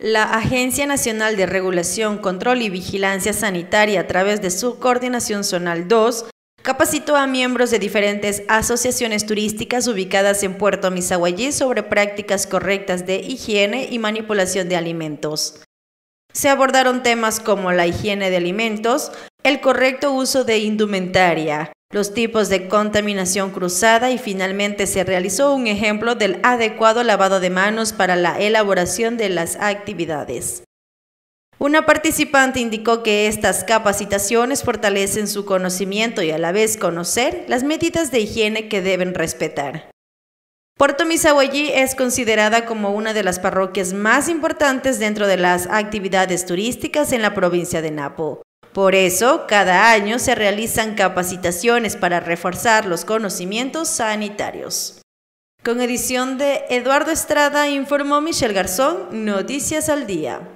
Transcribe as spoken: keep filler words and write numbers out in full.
La Agencia Nacional de Regulación, Control y Vigilancia Sanitaria, a través de su Coordinación Zonal dos, capacitó a miembros de diferentes asociaciones turísticas ubicadas en Puerto Misahuallí sobre prácticas correctas de higiene y manipulación de alimentos. Se abordaron temas como la higiene de alimentos, el correcto uso de indumentaria, los tipos de contaminación cruzada y finalmente se realizó un ejemplo del adecuado lavado de manos para la elaboración de las actividades. Una participante indicó que estas capacitaciones fortalecen su conocimiento y a la vez conocer las medidas de higiene que deben respetar. Puerto Misahuallí es considerada como una de las parroquias más importantes dentro de las actividades turísticas en la provincia de Napo. Por eso, cada año se realizan capacitaciones para reforzar los conocimientos sanitarios. Con edición de Eduardo Estrada, informó Michelle Garzón, Noticias al Día.